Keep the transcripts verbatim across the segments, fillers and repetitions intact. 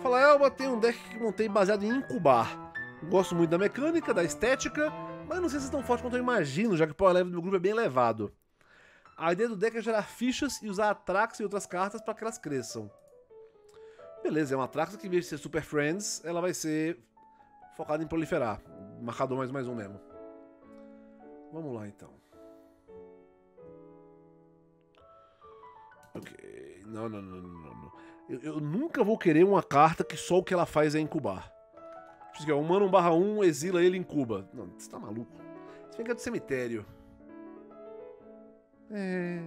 Fala, Elba, tem um deck que montei baseado em incubar. Gosto muito da mecânica, da estética, mas não sei se é tão forte quanto eu imagino, já que o power level do meu grupo é bem elevado. A ideia do deck é gerar fichas e usar Atraxa e outras cartas para que elas cresçam. Beleza, é uma Atraxa que, em vez de ser Super Friends, ela vai ser focada em proliferar. Marcador mais mais um mesmo. Vamos lá, então. Ok. Não, não, não, não, não. Eu, eu nunca vou querer uma carta que só o que ela faz é incubar. Tipo assim, humano um barra um, exila ele em Cuba. Não, você tá maluco. Isso vem cá do cemitério. É...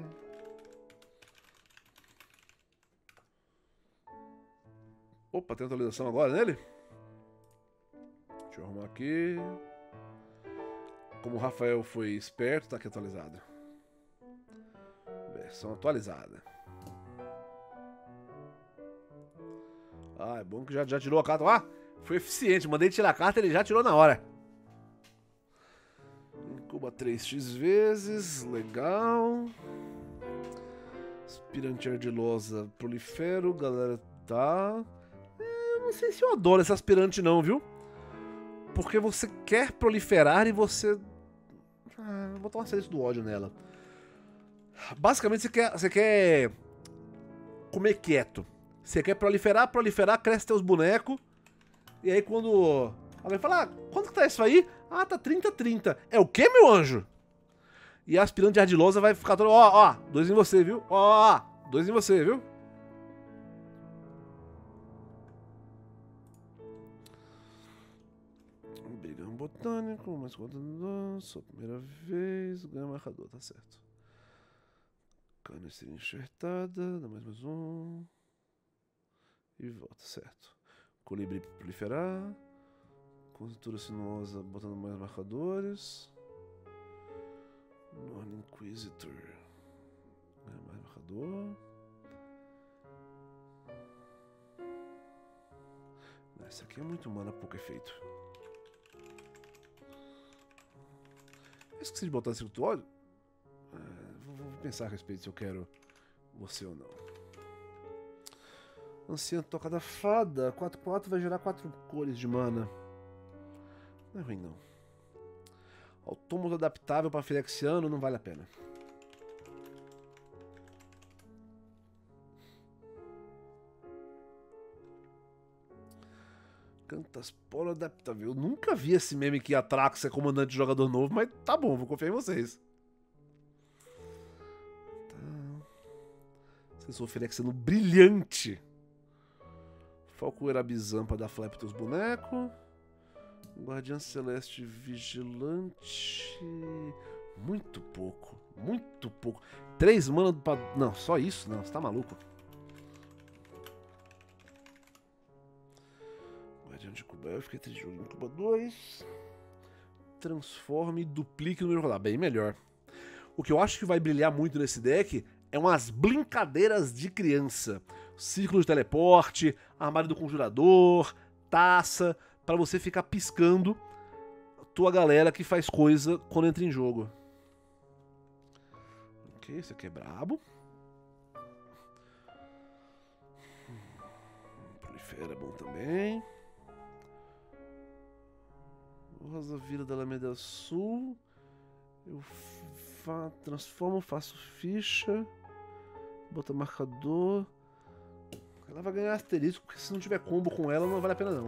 Opa, tem atualização agora nele? Deixa eu arrumar aqui. Como o Rafael foi esperto, tá aqui atualizado. Versão atualizada. Ah, é bom que já, já tirou a carta. Ah, foi eficiente. Mandei tirar a carta, ele já tirou na hora. Incuba três x vezes. Legal. Aspirante ardilosa prolifero. Galera, tá. É, eu não sei se eu adoro esse aspirante, não, viu? Porque você quer proliferar e você. Ah, vou botar uma série do ódio nela. Basicamente, você quer, você quer comer quieto. Você quer proliferar, proliferar, cresce teus bonecos. E aí quando alguém fala, ah, quanto que tá isso aí? Ah, tá trinta, trinta. É o que, meu anjo? E a aspirante ardilosa vai ficar todo, ó, ó, dois em você, viu? Ó, ó, ó, dois em você, viu? Brigão botânico, mais quatro, sua primeira vez, ganha marcador, tá certo. Cana ser enxertada, dá mais mais um. E volta, certo. Colibri proliferar. Conjuntura sinuosa botando mais marcadores. Norn Inquisitor. Ganha mais marcador. Essa aqui é muito mana, pouco efeito. Eu esqueci de botar esse óleo. É, vou, vou pensar a respeito se eu quero você ou não. Anciã Toca da Fada. quatro quatro vai gerar quatro cores de mana. Não é ruim, não. Autômato adaptável para Phyrexiano não vale a pena. Cantaspora adaptável. Eu nunca vi esse meme que Atraxa é comandante de jogador novo, mas tá bom, vou confiar em vocês. Tá. Sensor Phyrexiano brilhante. Falco Erabizan pra dar flap pros teus bonecos. Guardiã Celeste Vigilante. Muito pouco. Muito pouco. Três mana pra... Não, só isso? Não, você tá maluco. Guardião de Cuba. Eu fiquei triste em Cuba dois. Transforme e duplique o número de rodar. Bem melhor. O que eu acho que vai brilhar muito nesse deck é umas brincadeiras de criança. Círculo de teleporte, armário do conjurador, taça, pra você ficar piscando tua galera que faz coisa quando entra em jogo. Ok, esse aqui é brabo. Prolifera é bom também. Rosa Vila da Alameda Sul. Eu fa transformo, faço ficha. Bota marcador. Ela vai ganhar asterisco, porque se não tiver combo com ela, não vale a pena não.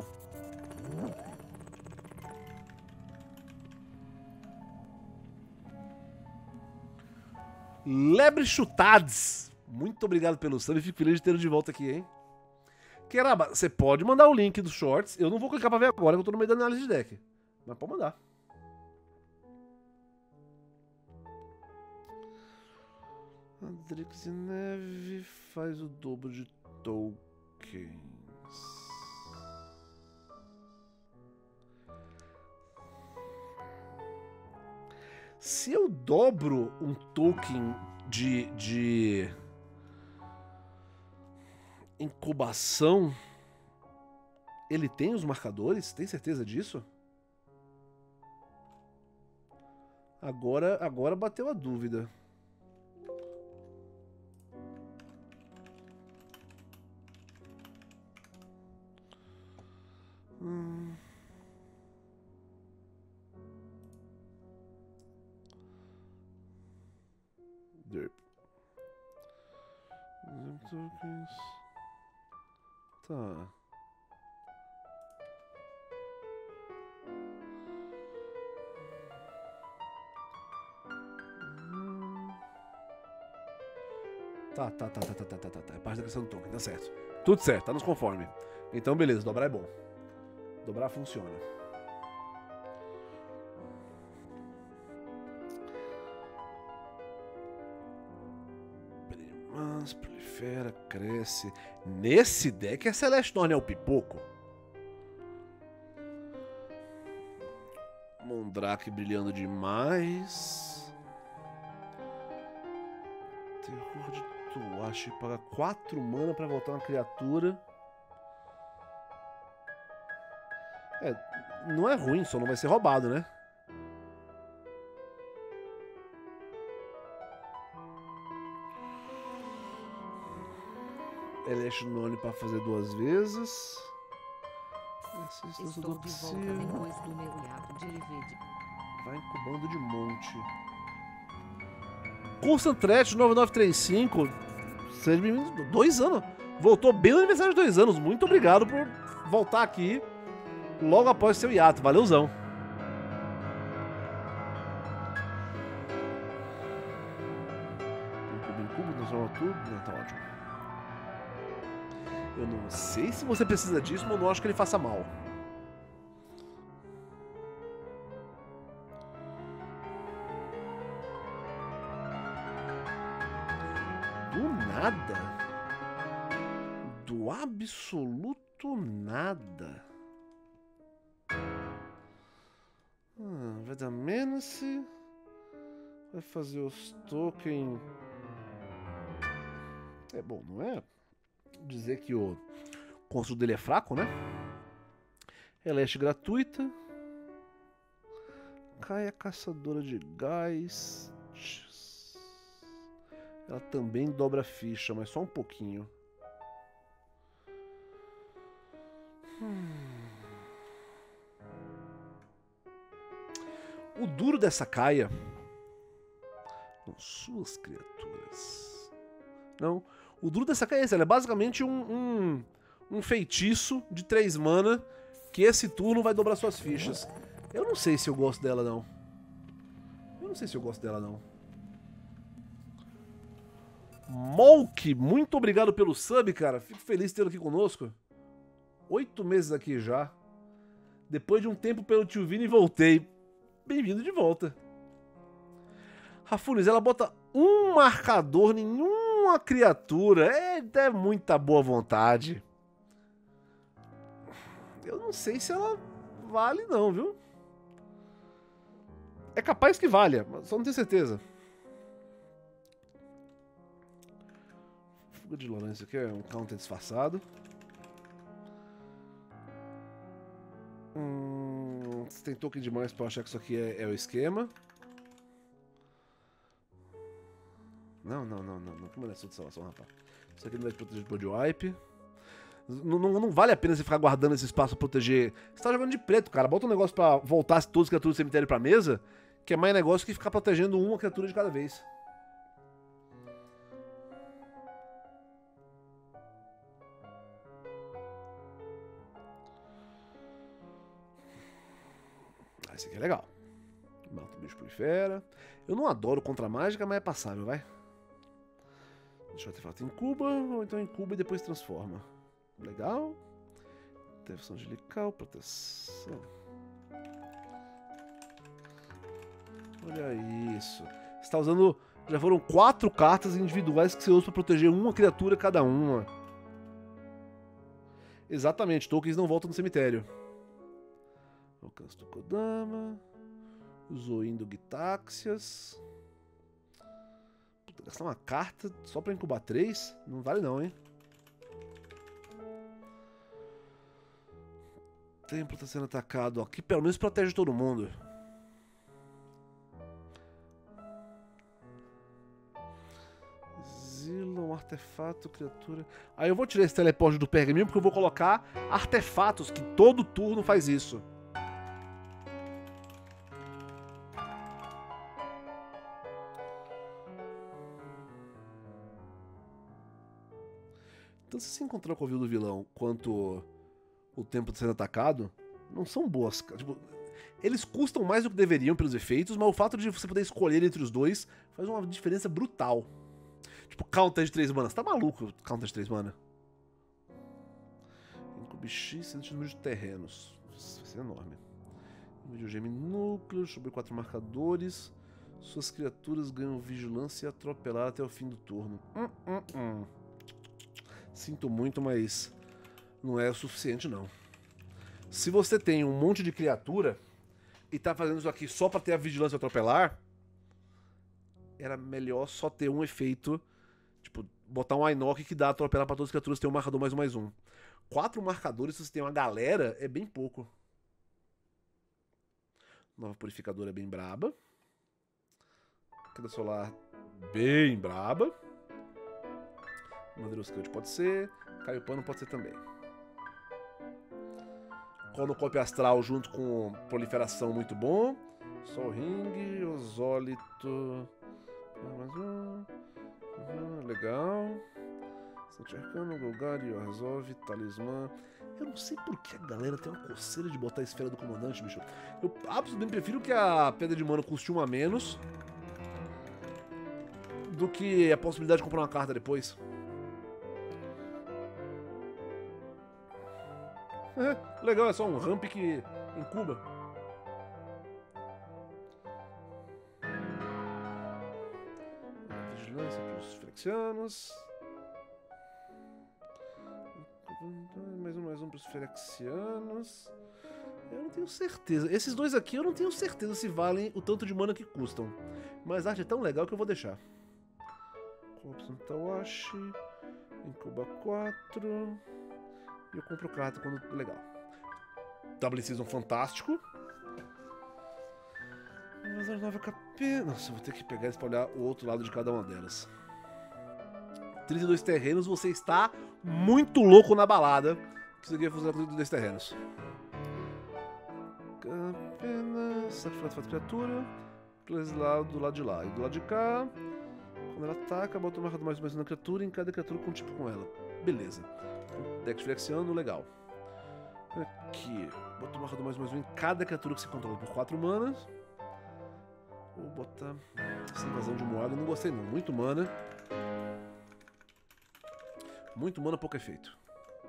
Lebre Chutades. Muito obrigado pelo sub. Fico feliz de ter de volta aqui, hein? Queraba, você pode mandar o link dos shorts. Eu não vou clicar pra ver agora, que eu tô no meio da análise de deck. Mas pode mandar. Adrix Neve faz o dobro de tokens. Se eu dobro um token de, de incubação, ele tem os marcadores? Tem certeza disso? Agora, agora bateu a dúvida. tokens. Tá. Tá, tá, tá, tá, tá, tá, tá, tá, tá. É parte da questão do token, tá certo. Tudo certo, tá nos conforme. Então, beleza, dobrar é bom. Dobrar funciona. Mas prolifera, cresce. Nesse deck é Celestorn é o pipoco. Mondrake brilhando demais. Terror de Tuache paga quatro mana pra voltar uma criatura. É, não é ruim, só não vai ser roubado, né? Elesh None pra fazer duas vezes. Estou de volta depois do meu hiato de Livide. Vai incubando de monte. Concentrate nove nove três cinco. Seja bem-vindo. Dois anos. Voltou bem no aniversário de dois anos. Muito obrigado por voltar aqui logo após seu hiato. Valeuzão. Incubo, incubo, transforma tudo. Não, tá ótimo. Eu não sei se você precisa disso, mas eu não acho que ele faça mal. Do nada. Do absoluto nada. Ah, vai dar menos. Vai fazer os tokens. É bom, não é? Dizer que o construto dele é fraco, né? Eleste gratuita. Cai a caçadora de gás. Ela também dobra a ficha, mas só um pouquinho. Hum. O duro dessa caia são suas criaturas. Não. O duro dessa caia é esse. Ela é basicamente um, um, um feitiço de três mana que esse turno vai dobrar suas fichas. Eu não sei se eu gosto dela, não. Eu não sei se eu gosto dela, não. Molk, muito obrigado pelo sub, cara. Fico feliz de tê-lo aqui conosco. Oito meses aqui já. Depois de um tempo pelo tio Vini, voltei. Bem-vindo de volta. Rafunes, ela bota um marcador, nenhuma criatura. É, é muita boa vontade. Eu não sei se ela vale não, viu? É capaz que valha, mas só não tenho certeza. Fuga de Lourenço aqui é um counter disfarçado. Hum, você tem token demais pra eu achar que isso aqui é, é o esquema. Não, não, não, não, não. Como é de salvação, rapaz? Isso aqui não vai te proteger de board wipe. Não, não, não vale a pena você ficar guardando esse espaço pra proteger. Você tá jogando de preto, cara. Bota um negócio pra voltar todas as criaturas do cemitério pra mesa, que é mais negócio que ficar protegendo uma criatura de cada vez. Ah, esse aqui é legal. Mata o bicho prolifera. Eu não adoro contra mágica, mas é passável, vai. Deixa o artefato incuba, ou então incuba e depois transforma. Legal. Intervenção angelical, proteção. Olha isso. Você está usando... Já foram quatro cartas individuais que você usa para proteger uma criatura cada uma. Exatamente, tokens não voltam no cemitério. Alcance do Kodama. Zoin do Gitaxias. Puta, gastar uma carta só pra incubar três? Não vale não, hein? Templo tá sendo atacado. Aqui pelo menos protege todo mundo. Exila um artefato, criatura... Aí eu vou tirar esse teleporte do pergaminho porque eu vou colocar artefatos, que todo turno faz isso. tanto se encontrar com o covil do vilão quanto o tempo de sendo atacado, não são boas. Tipo, eles custam mais do que deveriam pelos efeitos, mas o fato de você poder escolher entre os dois faz uma diferença brutal. Tipo, counter de três mana. Você tá maluco, counter de três mana? Incube X, cento número de terrenos. Isso vai ser enorme. Videogame núcleo, sobre quatro marcadores. Suas criaturas ganham vigilância e atropelar até o fim do turno. Hum, hum, hum. Sinto muito, mas não é o suficiente, não. Se você tem um monte de criatura e tá fazendo isso aqui só pra ter a vigilância e atropelar, era melhor só ter um efeito, tipo, botar um Ainok que dá atropelar pra todas as criaturas, ter um marcador mais um mais um. Quatro marcadores, se você tem uma galera, é bem pouco. Nova Purificadora é bem braba. Queda Solar, bem braba. Madeira Oscante pode ser. Caio Pano pode ser também. Cornucópio Astral junto com Proliferação, muito bom. Sol Ring, Osólito. Mais um. Uhum, legal. Sante Arcano, Golgari, Orzhov, Talismã. Eu não sei por que a galera tem uma coceira de botar a Esfera do Comandante, bicho. Eu absolutamente prefiro que a Pedra de Mana custe um a menos do que a possibilidade de comprar uma carta depois. É, legal, é só um ramp que incuba. Vigilância para os Ferexianos. Mais um, mais um para os Ferexianos. Eu não tenho certeza. Esses dois aqui eu não tenho certeza se valem o tanto de mana que custam. Mas a arte é tão legal que eu vou deixar. Corpus Tawashi. Incuba quatro. E eu compro carta quando legal. Double Season fantástico. Mas a nova K P. Nossa, eu vou ter que pegar e olhar o outro lado de cada uma delas. trinta e dois terrenos, você está muito louco na balada. Que isso aqui vai funcionar com trinta e dois terrenos. Apenas. Sacrifício de criatura. Lá do lado de lá. E do lado de cá. Quando ela ataca, bota o marcador mais mais uma criatura. Em cada criatura com um tipo com ela. Beleza. Deck Flexiano, legal. Aqui. Bota o marcador mais mais um em cada criatura que você controla por quatro manas. Vou botar essa invasão de Moaga. Não gostei não. Muito mana. Muito mana, pouco efeito.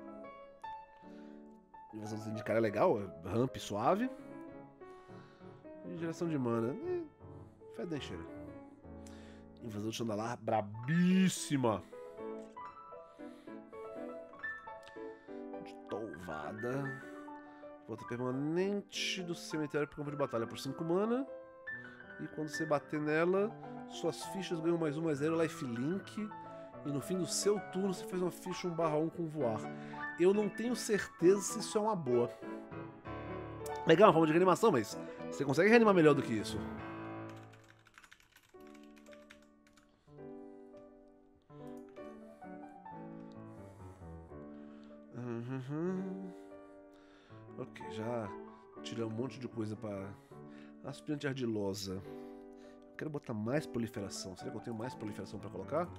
Invasão de cara é legal. É ramp suave. E geração de mana. É, fede da encheira. Invasão de Chandalar, brabíssima. De Tolvada. Volta permanente do cemitério para campo de batalha por cinco mana. E quando você bater nela, suas fichas ganham mais um, mais zero, lifelink. E no fim do seu turno você faz uma ficha um barra um com voar. Eu não tenho certeza se isso é uma boa. Legal, uma forma de reanimação, mas você consegue reanimar melhor do que isso. Uhum. Ok, já tirei um monte de coisa para aspirante ardilosa. Eu quero botar mais proliferação. Será que eu tenho mais proliferação para colocar?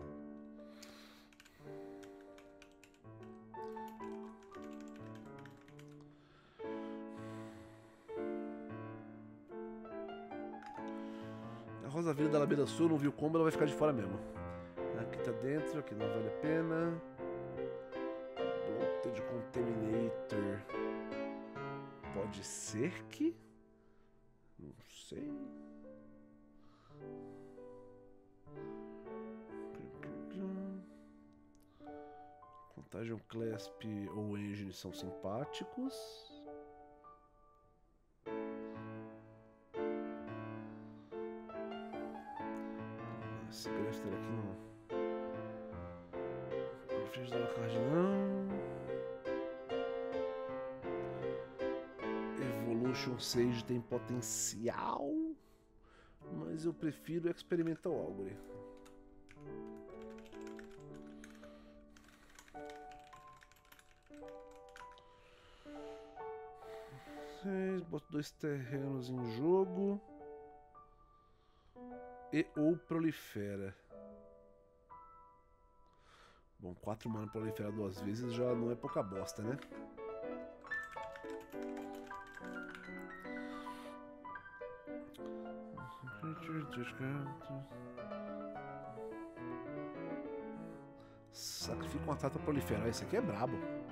A Rosa Vida da Labeira Sul, eu não vi o combo, ela vai ficar de fora mesmo. Aqui tá dentro, aqui não vale a pena. Bloated Contaminator. Pode ser que... Não sei. Contagion Clasp ou Engine são simpáticos. Esse Grafter aqui não. Frente da card não. Evolution Sage tem potencial, mas eu prefiro Experimental Augury. Boto dois terrenos em jogo. E ou prolifera. Bom, quatro mana proliferar duas vezes já não é pouca bosta, né? Sacrifica uma carta pra proliferar. Isso aqui é brabo.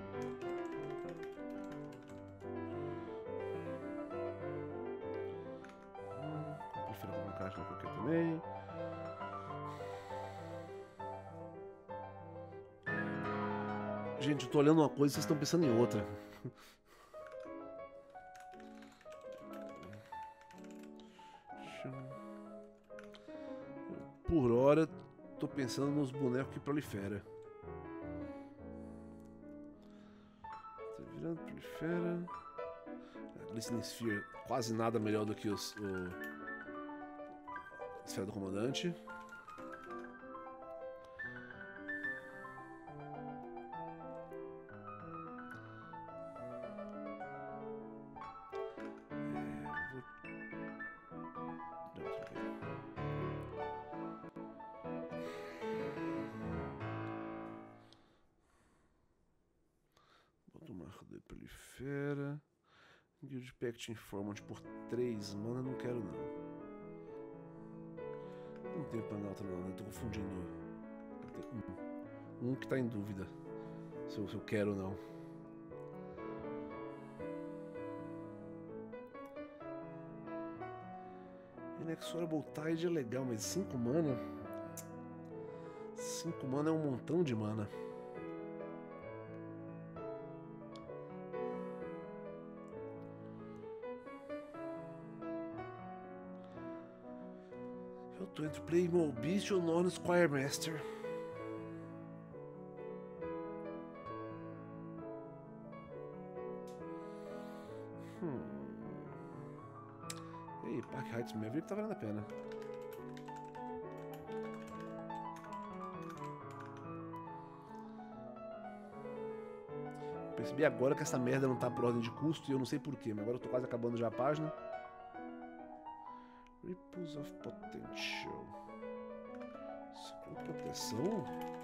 Proliferar uma caixa qualquer também. Gente, eu tô olhando uma coisa e vocês estão pensando em outra. Por hora, tô pensando nos bonecos que proliferam. Tá virando, prolifera. A Glistening Sphere, quase nada melhor do que os, o... a Esfera do Comandante. Prolifera. Guild Pact Informant por três mana, não quero não. Não tem Panalta não, né? Tô confundindo. Tem um. Um que tá em dúvida se eu, se eu quero ou não. Inexorable Tide é legal, mas cinco mana? cinco mana é um montão de mana. Eu tô entre Playmore Beast ou Norn Squire Master. Hum. E aí, Park Heights Maverick tá valendo a pena. Percebi agora que essa merda não tá por ordem de custo e eu não sei porquê, mas agora eu tô quase acabando já a página. Ripples of Potential. Isso aqui é proteção?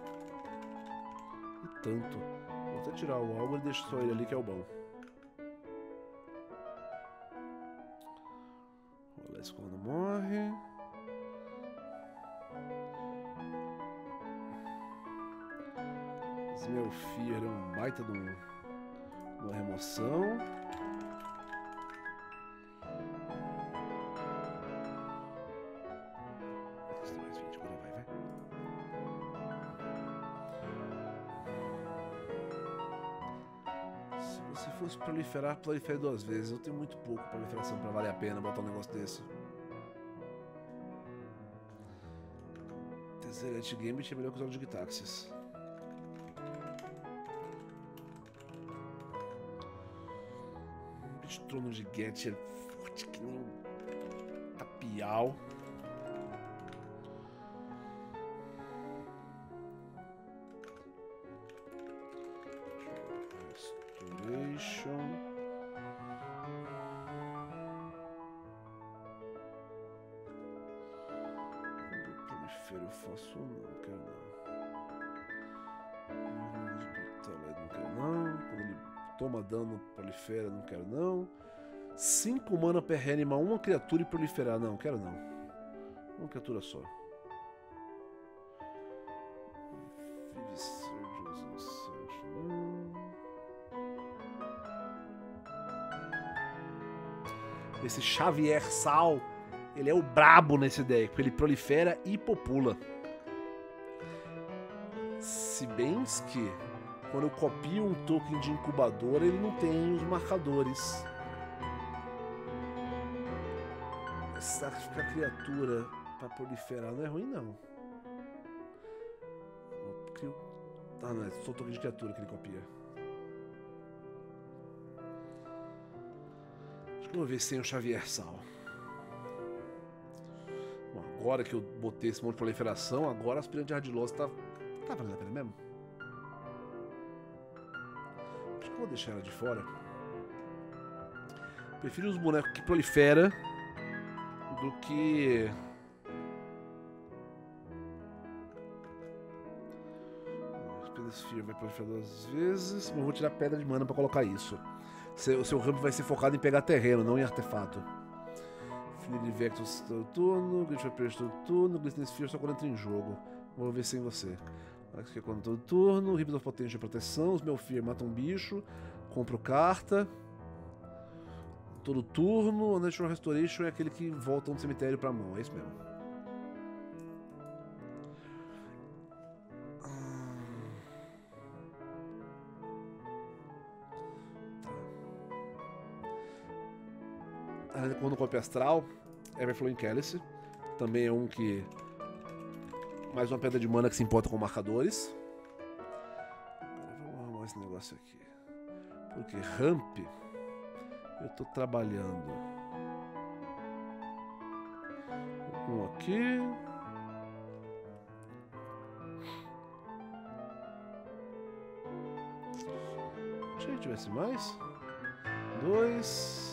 E tanto. Vou até tirar o algo e deixo só ele ali que é o bom. O Lesco quando morre. Smelfear é um baita de um, uma remoção. Se fosse proliferar, prolifere duas vezes. Eu tenho muito pouco proliferação pra valer a pena botar um negócio desse. Tezzeret Gambit é melhor que os olhos de Gitaxias. Trono de Get é forte que nem um tapial. Restoration. Quando prolifero eu faço um, não quero não. Não quero não. Quando ele toma dano, prolifera, não quero não. cinco mana per reanimar uma criatura e proliferar. Não, quero não. Uma criatura só. Vive Surgeons in Search. Hum. Esse Xavier Sal, ele é o brabo nesse deck, porque ele prolifera e popula. Se bem que quando eu copio um token de incubadora, ele não tem os marcadores. Sacrificar criatura pra proliferar não é ruim, não. Eu... Ah, não, é só token de criatura que ele copia. Acho que eu vou ver sem o Xavier Sal. Bom, agora que eu botei esse monte de proliferação, agora a aspirante de Ardilosa tá... Tá valendo a pena mesmo? Acho que eu vou deixar ela de fora. Prefiro os bonecos que proliferam do que Sphere vai proliferar duas vezes. Mas eu vou tirar pedra de mana pra colocar isso. O seu ramp vai ser focado em pegar terreno, não em artefato. Fluid Vectus todo turno, Glitch Vapor todo turno, Glistening Sphere só quando entra em jogo. Vou ver sem você. Aqui é quando todo turno, Ribbon of Potential de proteção, os Melfir matam um bicho, compro carta. Todo turno, Natural Restoration é aquele que volta um cemitério pra mão, é isso mesmo. Quando golpe astral, Everflowing Cálice. Também é um que. Mais uma pedra de mana que se importa com marcadores. Agora vamos arrumar esse negócio aqui. Porque ramp. Eu tô trabalhando. Um aqui. Achei que tivesse mais. Dois.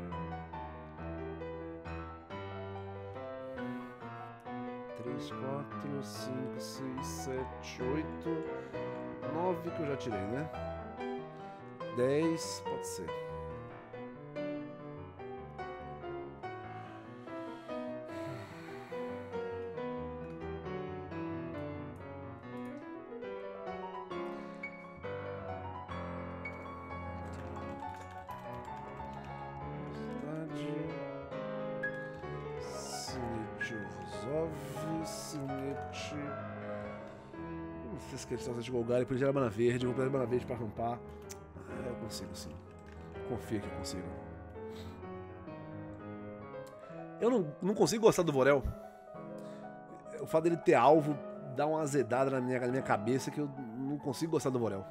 quatro, cinco, seis, sete, oito, nove que eu já tirei, né? dez, pode ser. Questão de Golgari, depois gera mana verde, vou pegar mana verde pra rampar. Ah, eu consigo sim. Confia que eu consigo. Eu não, não consigo gostar do Vorel. O fato dele ter alvo dá uma azedada na minha, na minha cabeça que eu não consigo gostar do Vorel.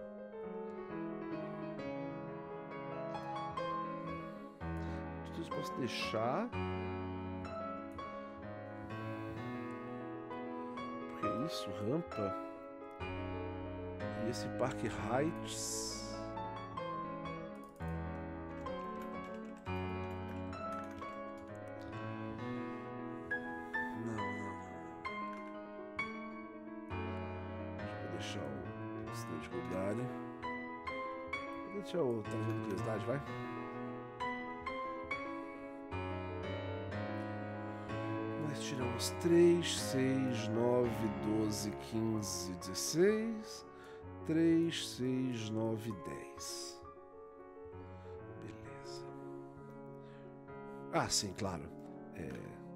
Tudo isso posso deixar. Porque isso, rampa. E esse Park Heights. Não, não, não. Vou deixar o Stage Golgari. Vou deixar o Transmissão de Curiosidade, vai. Nós tiramos três, seis, nove, doze, quinze, dezesseis. três, seis, nove, dez. Beleza. Ah, sim, claro. É...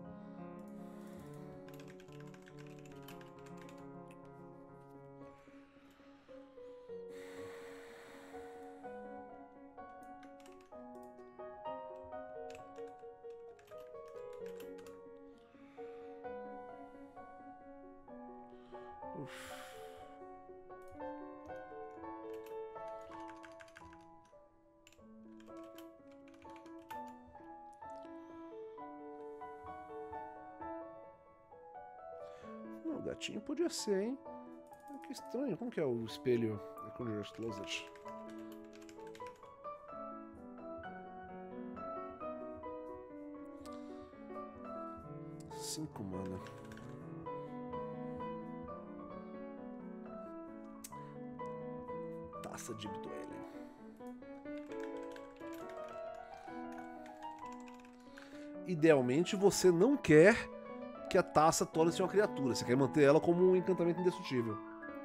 Uf. O gatinho podia ser, hein? Que estranho. Como que é o espelho da Conjurer's Closet? Cinco mana. Taça de Bidwellen. Idealmente você não quer que a taça torne-se uma criatura. Você quer manter ela como um encantamento indestrutível.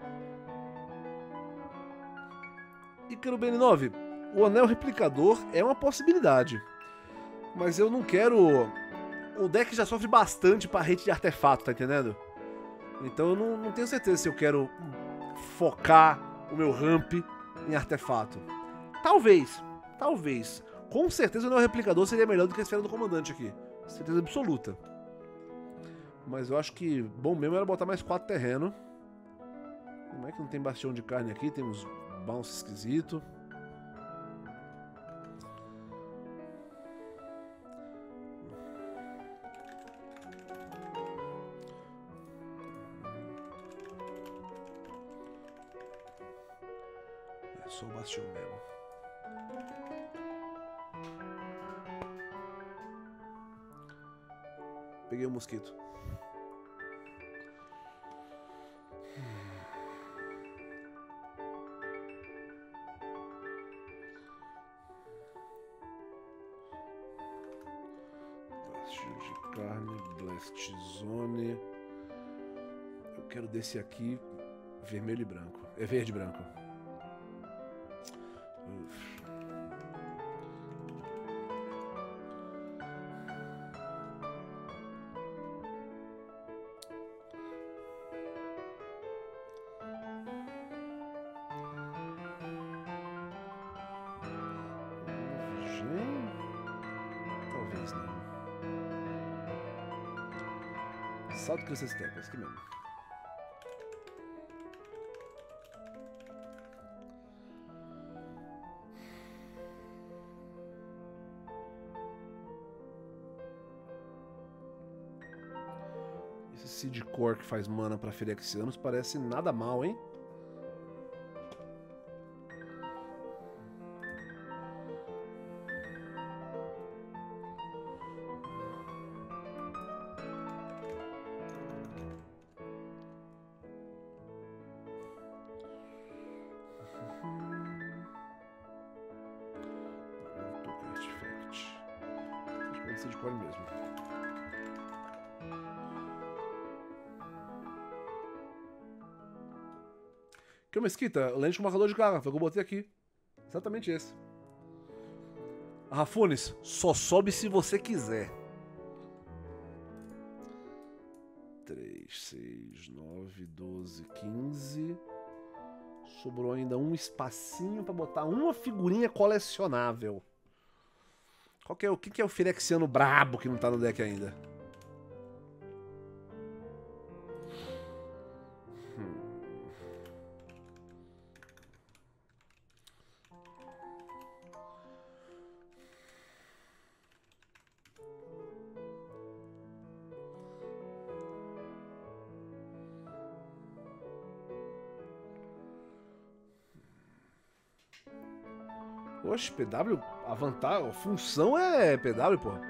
E Querubene nove, o anel replicador é uma possibilidade. Mas eu não quero... O deck já sofre bastante para rate de artefato, tá entendendo? Então eu não, não tenho certeza se eu quero focar o meu ramp em artefato. Talvez, talvez. Com certeza o anel replicador seria melhor do que a esfera do comandante aqui. Certeza absoluta. Mas eu acho que bom mesmo era botar mais quatro terreno. Como é que não tem bastião de carne aqui? Tem uns bounce esquisito. É só o bastião mesmo. Peguei o mosquito. Estilo de carne, Blast Zone. Eu quero desse aqui, vermelho e branco. É verde e branco. Uf. Talvez não. Salto que vocês querem, esse aqui mesmo. Esse Seed Core que faz mana pra Phyrexianos parece nada mal, hein? Seed Core mesmo. Que é Mesquita, lente com marcador de carga, foi o que eu botei aqui. Exatamente esse. Rafunes, só sobe se você quiser. três, seis, nove, doze, quinze. Sobrou ainda um espacinho pra botar uma figurinha colecionável. Qual que é, o que, que é o Phyrexiano brabo que não tá no deck ainda? Hum. Oxe, P W, a vantagem, a função é P W, pô.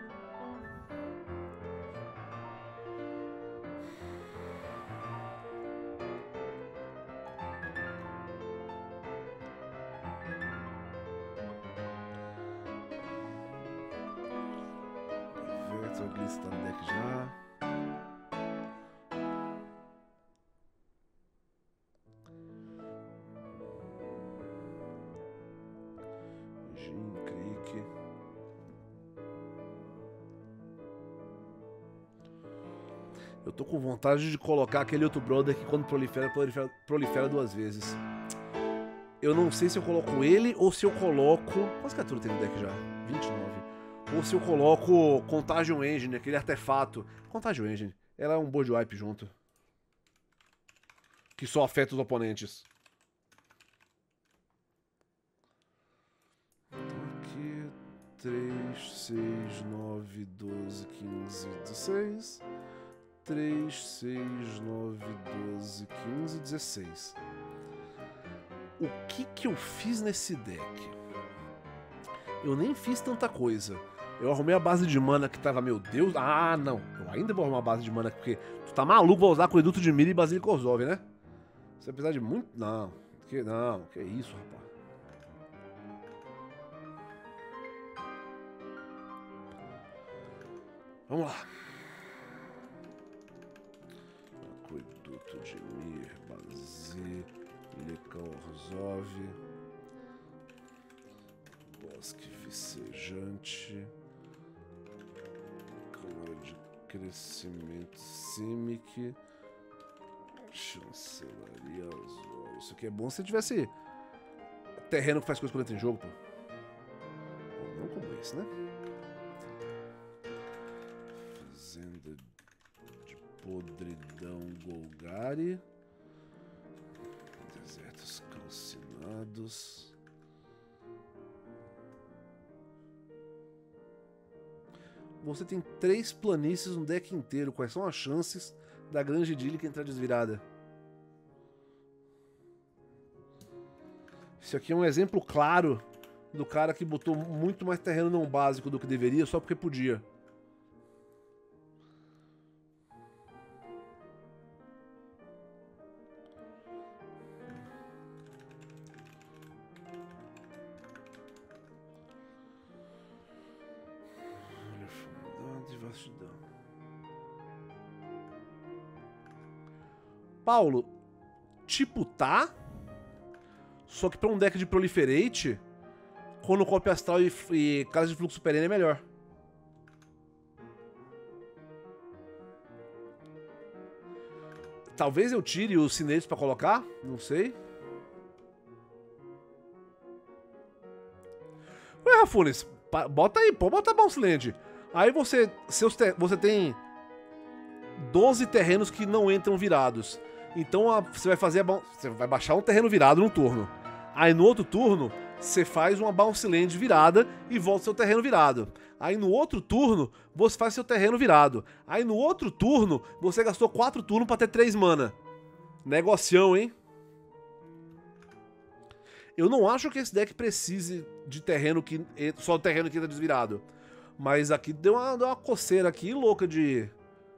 Vector Glitz tá no deck já. Eu tô com vontade de colocar aquele outro brother que quando prolifera, prolifera, prolifera duas vezes. Eu não sei se eu coloco ele ou se eu coloco... Quantas criaturas tem no deck já? vinte e nove. Ou se eu coloco Contagion Engine, aquele artefato. Contagion Engine. Ela é um board wipe junto. Que só afeta os oponentes. Aqui... três, seis, nove, doze, quinze, dezesseis... três, seis, nove, doze, quinze, dezesseis. O que que eu fiz nesse deck? Eu nem fiz tanta coisa. Eu arrumei a base de mana que tava, meu Deus... Ah, não. Eu ainda vou arrumar a base de mana porque tu tá maluco pra usar Aqueduto de Mira e Basílico Orzhov, né? Você vai precisar de muito... Não. Que... Não. Que isso, rapaz. Vamos lá. Aqueduto de Mir, Basílica Orzhov, Bosque Vicejante, Câmara de Crescimento Simic, Chancelaria Azul. Isso aqui é bom se tivesse terreno que faz coisa quando entra em jogo, pô. Não como esse, né? Fazenda de Podridão Golgari, Desertos Calcinados, você tem três planícies no deck inteiro. Quais são as chances da Grande Idílica entrar desvirada? Isso aqui é um exemplo claro do cara que botou muito mais terreno não básico do que deveria só porque podia. de dano. Paulo, tipo tá, só que pra um deck de Proliferate, quando Cópia Astral e, e Casa de Fluxo Perene é melhor. Talvez eu tire os cinetes pra colocar, não sei. Ué, Rafunes, bota aí, pô, bota Bounce Land. Aí você, seus ter, você tem doze terrenos que não entram virados. Então a, você vai fazer a, você vai baixar um terreno virado num turno. Aí no outro turno, você faz uma Bounce Land virada e volta seu terreno virado. Aí no outro turno, você faz seu terreno virado. Aí no outro turno, você gastou quatro turnos pra ter três mana. Negocião, hein? Eu não acho que esse deck precise de terreno que... Só o terreno que tá desvirado. Mas aqui deu uma, deu uma coceira aqui louca de...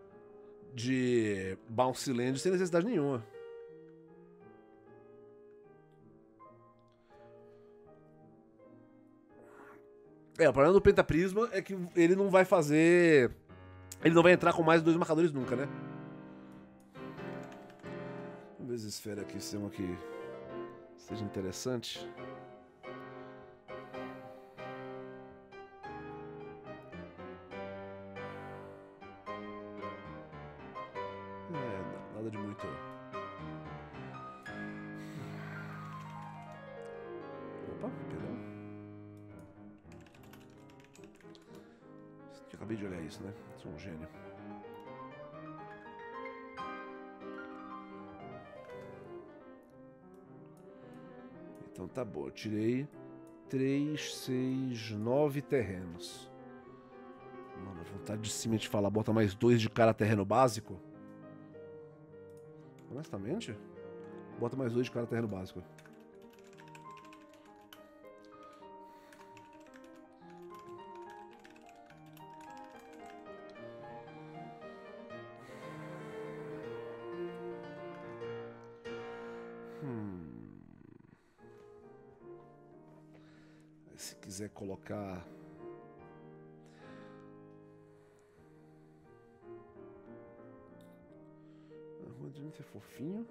De Bounce Land sem necessidade nenhuma. É, o problema do Pentaprisma é que ele não vai fazer... Ele não vai entrar com mais dois marcadores nunca, né? Vamos ver essa esfera aqui, se é uma que seja interessante. É, nada de muito... Opa, perdão. Acabei de olhar isso, né? Sou um gênio. Então tá bom, eu tirei três, seis, nove terrenos. Mano, vontade de cima de falar, bota mais dois de cada terreno básico. Honestamente, bota mais dois de cada terreno básico. Se quiser colocar... A rua de ser fofinho.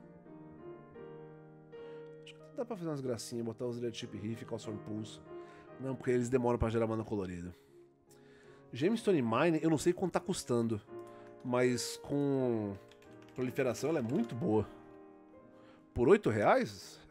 Acho que dá pra fazer umas gracinhas, botar os Leadership Riff e Cawthorn Pulse. Não, porque eles demoram pra gerar mana colorida. Gemstone Mine, eu não sei quanto tá custando. Mas com proliferação ela é muito boa. Por oito reais?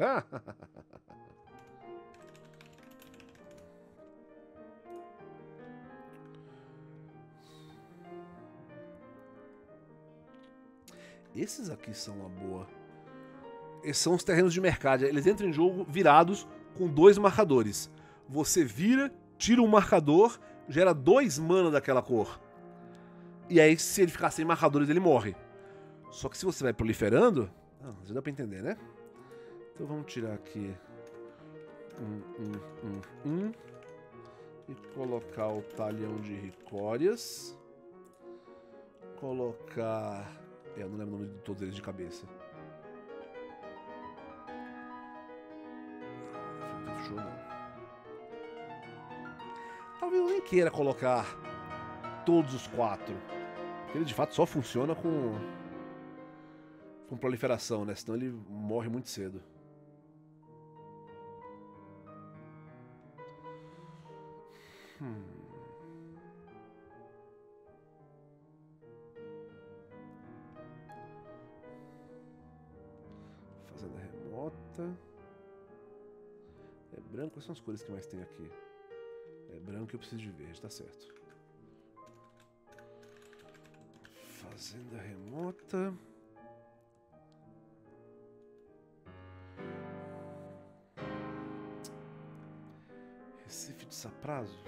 Esses aqui são uma boa. Esses são os terrenos de mercado. Eles entram em jogo virados com dois marcadores. Você vira, tira um marcador, gera dois mana daquela cor. E aí, se ele ficar sem marcadores, ele morre. Só que se você vai proliferando... Ah, já dá pra entender, né? Então vamos tirar aqui... Um, um, um, um. E colocar o talhão de ricórias. Colocar... É, eu não lembro o nome de todos eles de cabeça. Show não. Talvez eu nem queira colocar todos os quatro. Porque ele de fato só funciona com com proliferação, né? Senão ele morre muito cedo. Hum. Fazenda remota. É branco, quais são as cores que mais tem aqui? É branco e eu preciso de verde, tá certo. Fazenda remota. Recife de Saprazo.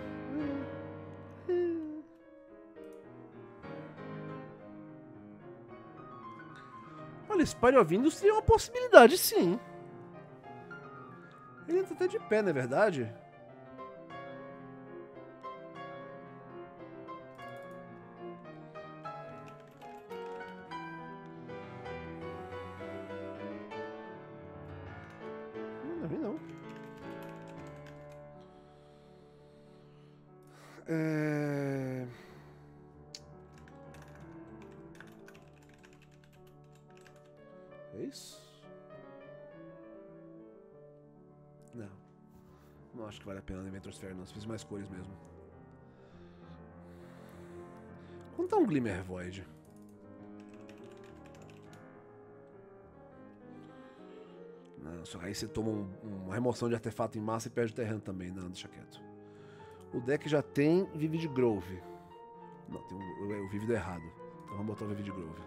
Olha, Spire of Industry é uma possibilidade, sim. Ele entra até de pé, não é verdade? Não vi não. É... dois. Não. Não acho que vale a pena no Inventor's Fair, não. Você fez mais cores mesmo. Quanto tá um Glimmer Void? Não, só aí você toma um, uma remoção de artefato em massa e perde o terreno também. Não, deixa quieto. O deck já tem Vivid Grove. Não, tem um, o Vivid errado. Então vamos botar o Vivid Grove.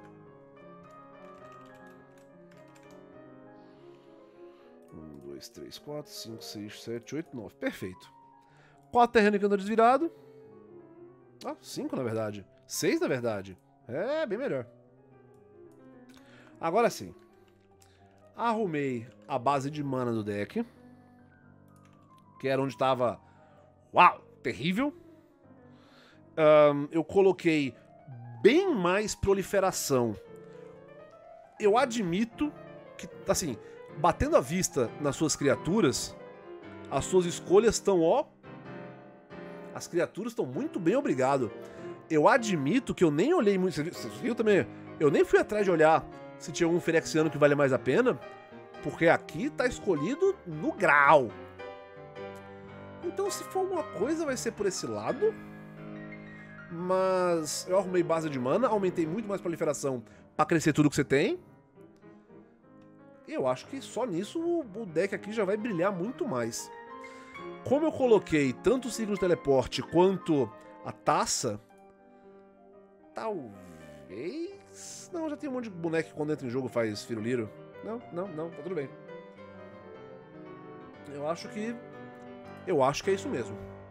um, dois, três, quatro, cinco, seis, sete, oito, nove. Perfeito. quatro terreno que anda desvirado. Ah, cinco na verdade. seis na verdade. É, bem melhor. Agora sim. Arrumei a base de mana do deck. Que era onde estava... Uau! Terrível. Um, eu coloquei bem mais proliferação. Eu admito que, assim, batendo a vista nas suas criaturas, as suas escolhas estão, ó... As criaturas estão muito bem, obrigado. Eu admito que eu nem olhei muito... Você viu também? Eu nem fui atrás de olhar se tinha algum Phyrexiano que vale mais a pena, porque aqui tá escolhido no grau. Então, se for uma coisa, vai ser por esse lado. Mas eu arrumei base de mana, aumentei muito mais proliferação pra crescer tudo que você tem. E eu acho que só nisso o deck aqui já vai brilhar muito mais. Como eu coloquei tanto o signo de teleporte quanto a taça, talvez... Não, já tem um monte de boneco que quando entra em jogo faz firuliro. Não, não, não, tá tudo bem. Eu acho que... Eu acho que é isso mesmo.